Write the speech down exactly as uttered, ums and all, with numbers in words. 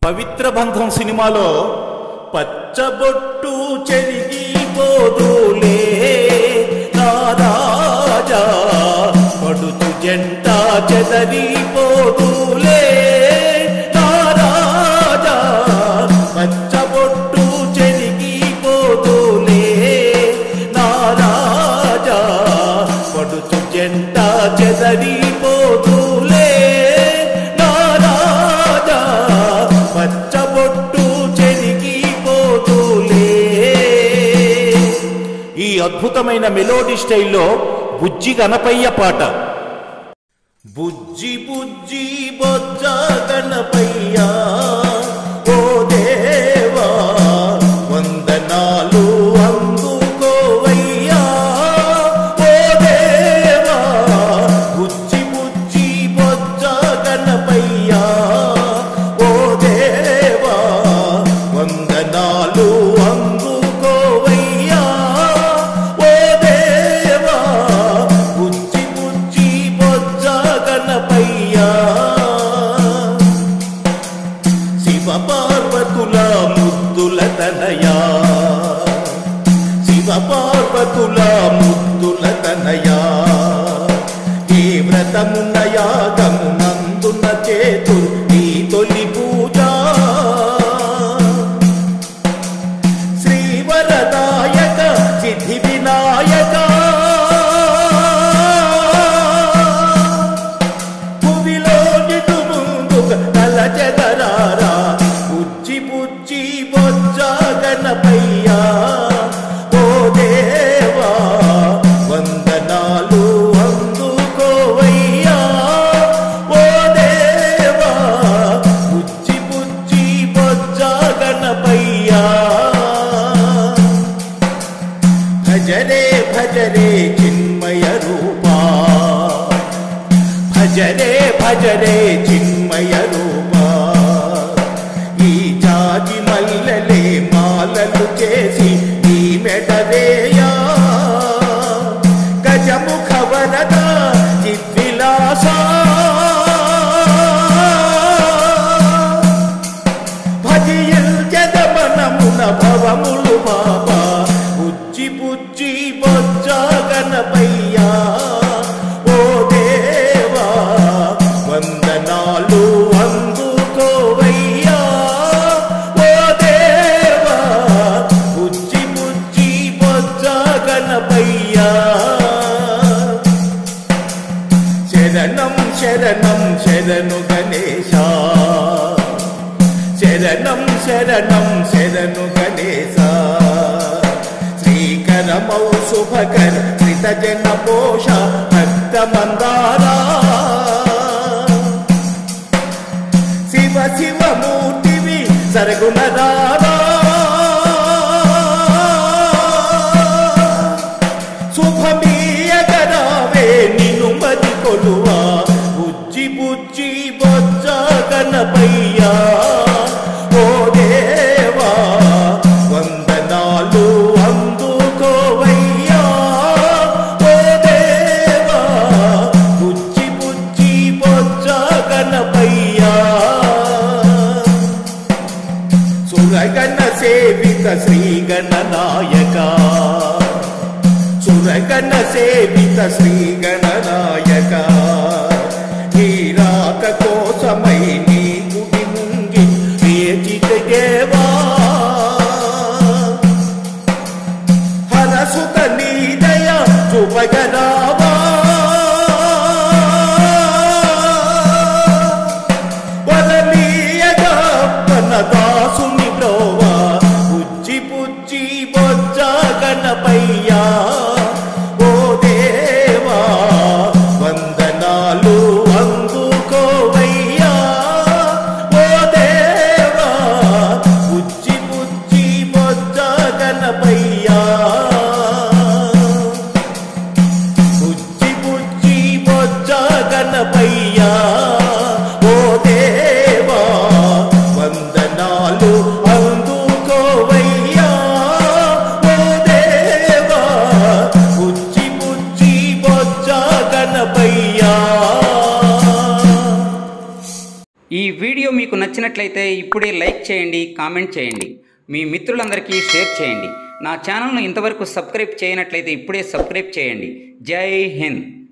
పవిత్ర బంధం సినిమాలో పచ్చబొట్టు చెరిగిపోదులే నా రాజా, పడుచు జంట చెదరిపోదులే నా రాజా, పచ్చబొట్టు చెరిగిపోదులే నా రాజా, పడుచు జంట చెదరిపోదులే నా రాజా, పచ్చబొట్టు చెరిగిపోదులే. ఈ అద్భుతమైన మెలోడీ స్టైల్లో బుజ్జి గణపయ్య పాట. బుజ్జి బుజ్జి బొజ్జ గణపయ్య ఓ దేవా, వందనాలు అందుకోవయ్యా ఓ దేవా, బుజ్జి బుజ్జి బొజ్జ గణపయ్య ఓ దేవా, వందనాలు అందుకోవయ్యా ఓ దేవా, బుజ్జి బుజ్జి బొజ్జ గణపయ్యా. శివ పార్వతుల ముద్దుల తనయా, శివ పార్వతుల ముద్దుల తనయా, ఈ వ్రతమున యాగమునందున చేతు ఈ తొలి పూజ. శ్రీవరదాయక సిద్ధి వినాయక, భువిలో నిటు ముందుగా తలచెదరారా, బుజ్జి బుజ్జి బొజ్జ గణపయ్యా ఓ దేవా, వందనాలు అందుకోవయ్యా ఓ దేవా, బుజ్జి బుజ్జి బొజ్జ గణపయ్యా. భజరే భజరే చిన్మయ రూపా, భజరే భజరే చిన్మయ రూపా, ఈ జాజి మల్లెలే మాలలు చేసి ఈ మెడవేయా, గజముఖ వరద చిద్విలాస, భజియల్ జదమనమున భవములు బాబా, బుజ్జి బుజ్జి బొజ్జ గణపయ్యా ఓ దేవా, వందనాలు అందుకోవయ్యా ఓ దేవా, బుజ్జి బుజ్జి బొజ్జ గణపయ్యా. శరణం శరణం శరణు గణేశ, శరణం శరణం శరణు గణేశ, శ్రీకరమౌ శుభకర కృతజన పోష భక్త మందారా, శివ శివ మూర్తివి సరగుణ రారా, శుభమీయగరావే నిన్ను మది కొలువా, బుజ్జి బుజ్జి బొజ్జ గణపయ్యా ఓ దేవా, వందనాలు అందుకోవయ్యా ఓ దేవా, బుజ్జి బుజ్జి బొజ్జ గణపయ్యా. సురగణ సేవిత శ్రీ గణనాయక, సురగణ సేవిత శ్రీ గణనాయక, నీ రాక కోసమై నీ గుడి ముంగి వేచిత దేవా, హరసుత నీ దయ చూపగరావా, వరమీయగా పన దాసుని బ్రోవా, బుజ్జి బుజ్జి బొజ్జ గణపయ్యా ఓ దేవా, వందనాలు అందుకోవయ్యా ఓ దేవా, బుజ్జి బుజ్జి బొజ్జ గణపయ్యా, బుజ్జి బుజ్జి బొజ్జ గణపయ్యా ఓ దేవా, వందనాలు అందుకోవయ్యా ఓ దేవా, బుజ్జి బుజ్జి బొజ్జ గణపయ్యా. ఈ వీడియో మీకు నచ్చి నచ్చినట్లయితే ఇప్పుడే లైక్ చేయండి, కామెంట్ చేయండి, మీ మిత్రులందరికీ షేర్ చేయండి. నా ఛానల్ను ఇంతవరకు సబ్స్క్రైబ్ చేయనట్లయితే ఇప్పుడే సబ్స్క్రైబ్ చేయండి. జై హింద్.